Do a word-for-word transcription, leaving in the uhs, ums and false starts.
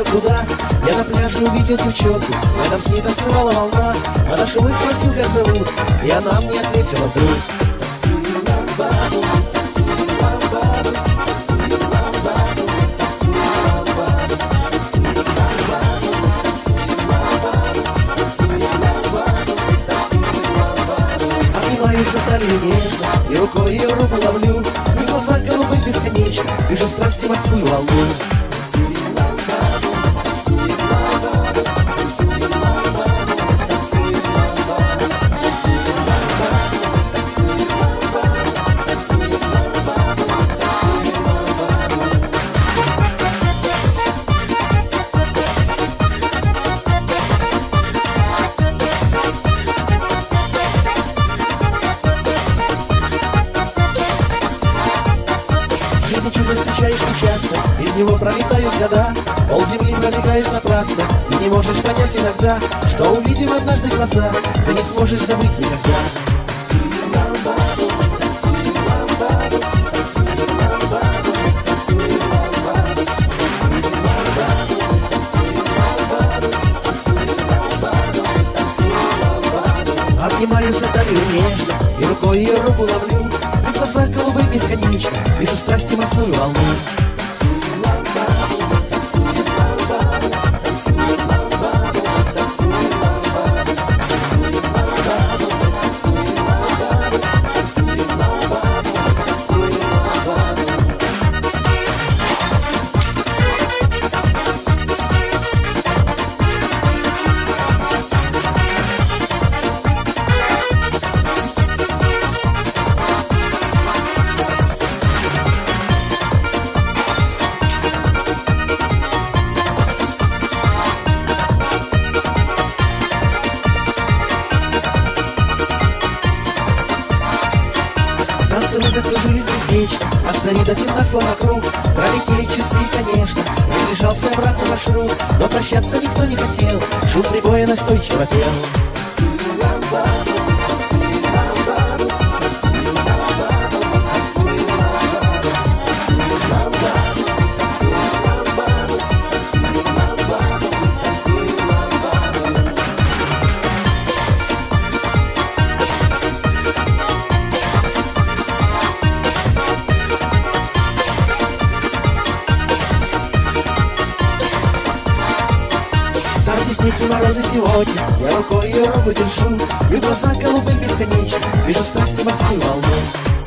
туда. Я на пляже увидел девчонку, рядом с ней танцевала волна. Подошел и спросил, как зовут, и она мне ответила вдруг: танцуй ламбаду, танцуй ламбаду, танцуй ламбаду, танцуй ламбаду, танцуй ламбаду, танцуй ламбаду, танцуй ламбаду. Обнимаю за талию нежно и рукой ее руку ловлю. И в глазах голубых бесконечно вижу страсти морскую волну. Чудо встречаешь нечасто, из него пролетают года. Пол земли пробегаешь напрасно и не можешь понять иногда, что, увидев однажды глаза, ты не сможешь забыть никогда. Танцуй ламбаду, танцуй ламбаду, танцуй ламбаду, танцуй ламбаду, танцуй ламбаду, танцуй ламбаду, танцуй ламбаду, танцуй ламбаду. Обнимаю за талию нежно и рукой ее руку ловлю. В глазах голубых бесконечно вижу страсти морскую волну. Танцуй ламбаду, танцуй ламбаду, танцуй ламбаду, танцуй ламбаду, танцуй ламбаду, танцуй ламбаду, танцуй ламбаду, танцуй ламбаду. Мы закружились бесконечно, от зари до темна словно круг. Пролетели часы, конечно, приближался обратно маршрут. Но прощаться никто не хотел, шум прибоя настойчиво пел. Танцуй ламбаду, танцуй ламбаду, танцуй ламбаду, танцуй ламбаду, танцуй ламбаду, танцуй ламбаду, танцуй ламбаду, танцуй ламбаду. Снег и морозы сегодня, я рукой ее руку держу, и в глазах голубых бесконечно вижу страсти морскую волну.